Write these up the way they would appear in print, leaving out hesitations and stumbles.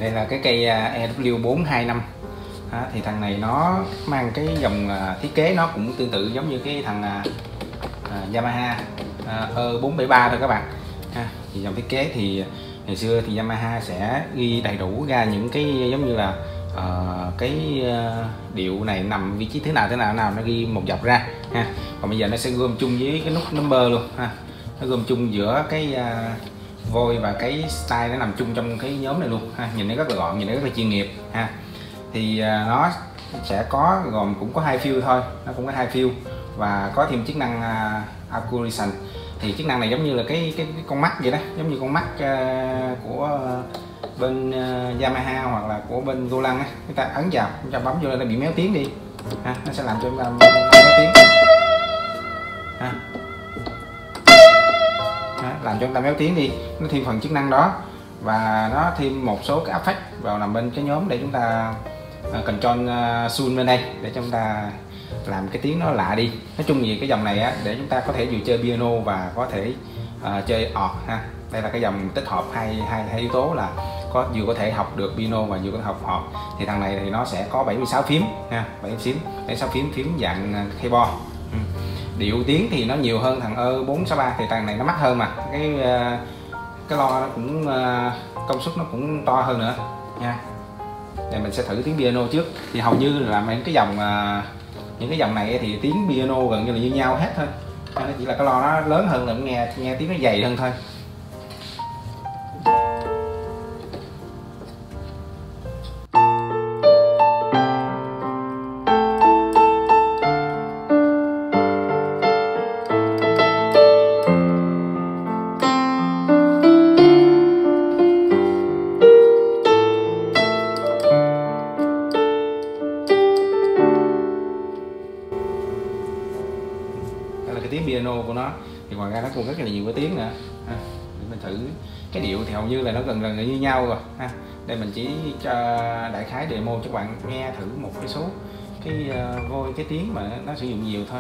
Đây là cái cây EW425. Thì thằng này nó mang cái dòng thiết kế nó cũng tương tự giống như cái thằng Yamaha E473 thôi các bạn. Thì dòng thiết kế thì ngày xưa thì Yamaha sẽ ghi đầy đủ ra những cái giống như là điệu này nằm vị trí thế nào nó ghi một dọc ra ha. Còn bây giờ nó sẽ gom chung với cái nút number luôn ha. Nó gom chung giữa cái voice và cái style, nó nằm chung trong cái nhóm này luôn ha. Nhìn nó rất là gọn, nhìn nó rất là chuyên nghiệp ha. Thì nó sẽ có gồm cũng có 2 fill thôi, nó cũng có 2 fill và có thêm chức năng accuracy. Thì chức năng này giống như là cái con mắt vậy đó, giống như con mắt của bên Yamaha hoặc là của bên Roland á. Chúng ta ấn vào, chúng ta bấm vô là bị méo tiếng đi ha. Nó sẽ làm cho chúng ta méo tiếng ha. Làm cho chúng ta méo tiếng đi, nó thêm phần chức năng đó và nó thêm một số cái effect vào nằm bên cái nhóm để chúng ta control zoom bên đây để cho chúng ta làm cái tiếng nó lạ đi. Nói chung gì cái dòng này á, để chúng ta có thể vừa chơi piano và có thể chơi org ha. Đây là cái dòng tích hợp hai yếu tố là vừa có thể học được piano và vừa có thể học org. Thì thằng này thì nó sẽ có 76 phím ha, 76 phím dạng keyboard. Điệu tiếng thì nó nhiều hơn thằng E463, thì thằng này nó mắc hơn mà cái lo nó cũng công suất nó cũng to hơn nữa nha. Để mình sẽ thử tiếng piano trước. Thì hầu như là những cái dòng này thì tiếng piano gần như là như nhau hết thôi. Nó chỉ là cái lo nó lớn hơn là nghe tiếng nó dày hơn thôi. Cái tiếng piano của nó thì ngoài ra nó còn rất là nhiều cái tiếng nữa ha. Để mình thử cái điệu thì hầu như là nó gần như nhau rồi ha. Đây mình chỉ cho đại khái demo cho các bạn nghe thử một cái số cái voice, cái tiếng mà nó sử dụng nhiều thôi.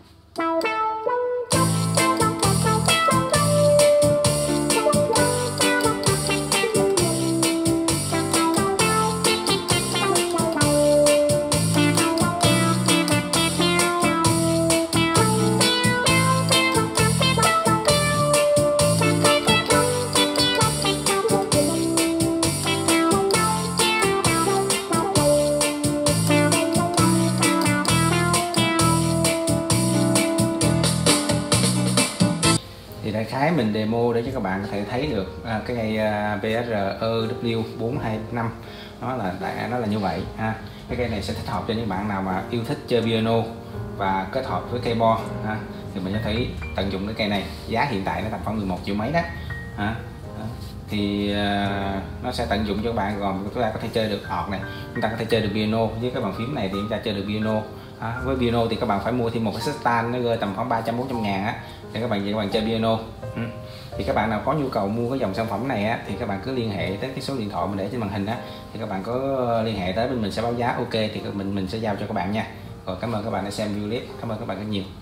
Thì đại khái mình demo để cho các bạn có thể thấy được cái cây PSR EW425 nó là như vậy ha. Cái cây này sẽ thích hợp cho những bạn nào mà yêu thích chơi piano và kết hợp với keyboard ha. Thì mình có thể tận dụng cái cây này, giá hiện tại nó tầm khoảng 11 triệu mấy đó ha. Thì nó sẽ tận dụng cho các bạn, gồm chúng ta có thể chơi được org này, chúng ta có thể chơi được piano với cái bàn phím này thì chúng ta chơi được piano. Với piano thì các bạn phải mua thêm một cái stand, nó rơi tầm khoảng 300-400 ngàn á để các bạn chơi piano. Thì các bạn nào có nhu cầu mua cái dòng sản phẩm này á, thì các bạn cứ liên hệ tới cái số điện thoại mình để trên màn hình á, thì các bạn có liên hệ tới bên mình sẽ báo giá ok thì mình sẽ giao cho các bạn nha. Rồi cảm ơn các bạn đã xem video clip, cảm ơn các bạn rất nhiều.